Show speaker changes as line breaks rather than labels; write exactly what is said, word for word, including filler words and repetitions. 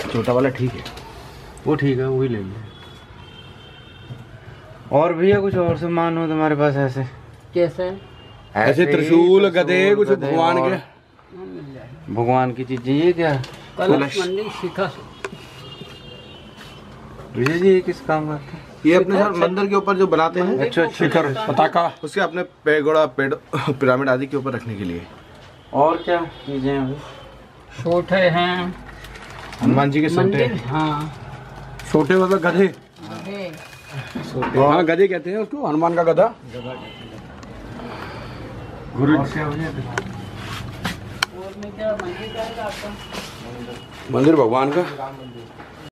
छोटा वाला ठीक है,
वो ठीक है, वही ले लें।
और भैया कुछ और सामान हो तुम्हारे पास ऐसे?
कैसे?
ऐसे त्रिशूल, गधे, कुछ भगवान के,
भगवान की चीजें। ये क्या?
कलश मंदिर शिखा।
विजय जी ये किस काम का?
ये अपने सर मंदिर के ऊपर जो बनाते हैं,
अच्छा, शिखर,
पताका,
उसके अपने पेगोड़ा, पेड़, पिरामिड आदि के ऊपर रखने के लिए।
और क्या चीजें हैं?
छोटे हैं
हनुमान जी के सोटे।
मंदिर। हाँ
छोटे मतलब गधे।
गधे।
हाँ गधे कहते हैं उसको, हनुमान का गधा।
गुरु
और में क्या मंदिर का है आपका?
मंदिर भगवान का।